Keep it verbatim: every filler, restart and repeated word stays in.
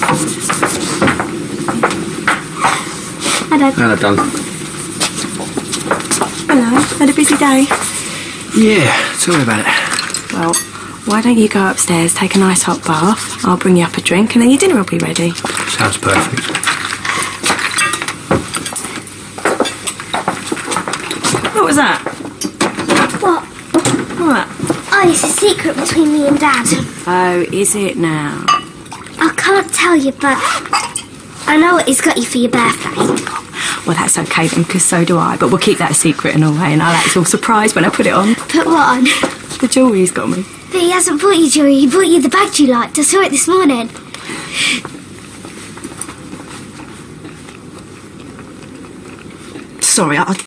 Hi, Dad. Hello, darling. Hello. Had a busy day? Yeah, tell me about it. Well, why don't you go upstairs, take a nice hot bath, I'll bring you up a drink, and then your dinner will be ready. Sounds perfect. What was that? What? What? Oh, it's a secret between me and Dad. Oh, is it now? I can't tell you, but I know what he's got you for your birthday. Well, that's okay then, because so do I, but we'll keep that a secret in a way, and I'll act all surprised when I put it on. Put what on? The jewellery he's got me. But he hasn't bought you jewellery, he bought you the bag you liked. I saw it this morning. Sorry, I,